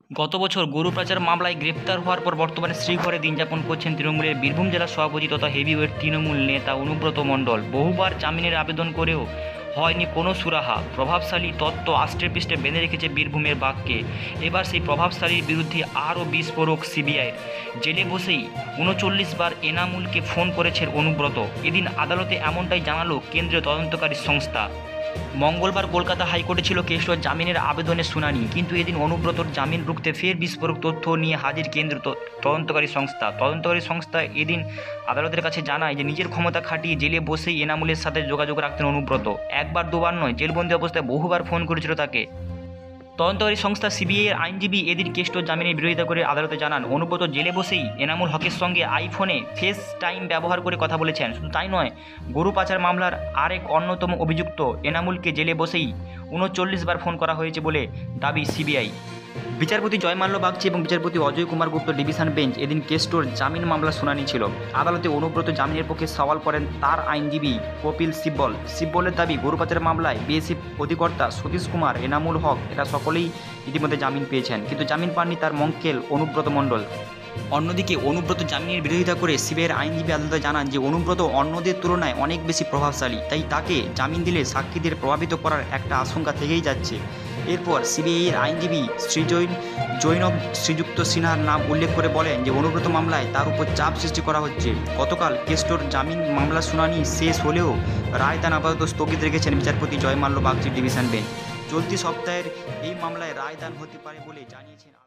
গত বছর গরু পাচার মামলায় গ্রেপ্তার হওয়ার পর বর্তমানে শ্রীঘরে দিন যাপন করছেন তৃণমূলের বীরভূম জেলা সভাপতি তথা হেভিওয়েট তৃণমূল নেতা অনুব্রত মণ্ডল। বহুবার জামিনের আবেদন করেও হয়নি কোনো সুরাহা। প্রভাবশালী তত্ত্ব আষ্টেপৃষ্ঠে বেঁধে রেখেছে বীরভূমের বাঘকে। এবার সেই প্রভাবশালীর বিরুদ্ধে আরও বিস্ফোরক সিবিআইয়ের। জেলে বসেই ৩৯ বার এনামুলকে ফোন করেছেন অনুব্রত। এদিন আদালতে এমনটাই জানালো কেন্দ্রীয় তদন্তকারী সংস্থা। মঙ্গলবার কলকাতা হাইকোর্টে ছিল কেশর জামিনের আবেদনের শুনানি, কিন্তু এদিন অনুব্রতর জামিন রুখতে ফের বিস্ফোরক তথ্য নিয়ে হাজির কেন্দ্রীয় তদন্তকারী সংস্থা। এদিন আদালতের কাছে জানায় যে নিজের ক্ষমতা খাটিয়ে জেলে বসেই এনামুলের সাথে যোগাযোগ রাখতেন অনুব্রত। একবার দুবার নয়, জেলবন্দি অবস্থায় বহুবার ফোন করেছিল তাকে। তদন্তকারী সংস্থা সিবিআইয়ের আইনজীবী এদিন কেষ্টর জামিনের বিরোধিতা করে আদালতে জানান, অনুব্রত জেলে বসেই এনামুল হকের সঙ্গে আইফোনে ফেস টাইম ব্যবহার করে কথা বলেছেন। শুধু তাই নয়, গরু পাচার মামলার আরেক অন্যতম অভিযুক্ত এনামুলকে জেলে বসেই ৩৯ বার ফোন করা হয়েছে বলে দাবি সিবিআই। বিচারপতি জয়মাল্য বাগচি এবং বিচারপতি অজয় কুমার গুপ্ত ডিভিশন বেঞ্চ এদিন কেষ্টর জামিন মামলার শুনানি ছিল। আদালতে অনুব্রত জামিনের পক্ষে সওয়াল করেন তার আইনজীবী কপিল সিব্বল। সিব্বলের দাবি, গরু পাচার মামলায় বিএসএফ অধিকর্তা সতীশ কুমার, এনামুল হক এরা সকলেই ইতিমধ্যে জামিন পেয়েছেন, কিন্তু জামিন পাননি তার মক্কেল অনুব্রত মণ্ডল। অন্যদিকে অনুব্রত জামিনের বিরোধিতা করে সিবিআইয়ের আইনজীবী আদালতে জানান যে অনুব্রত অন্যদের তুলনায় অনেক বেশি প্রভাবশালী, তাই তাকে জামিন দিলে সাক্ষীদের প্রভাবিত করার একটা আশঙ্কা থেকেই যাচ্ছে। এরপর সিবিআইয়ের আইনজীবী জৈনব শ্রীযুক্ত সিনহার নাম উল্লেখ করে বলেন যে অনুব্রত মামলায় তার উপর চাপ সৃষ্টি করা হচ্ছে। গতকাল কেষ্টর জামিন মামলার শুনানি শেষ হলেও রায়দান আপাতত স্থগিত রেখেছেন বিচারপতি জয়মাল্য বাগচির ডিভিশন বেঞ্চ। চলতি সপ্তাহের এই মামলায় রায়দান হতে পারে বলে জানিয়েছেন।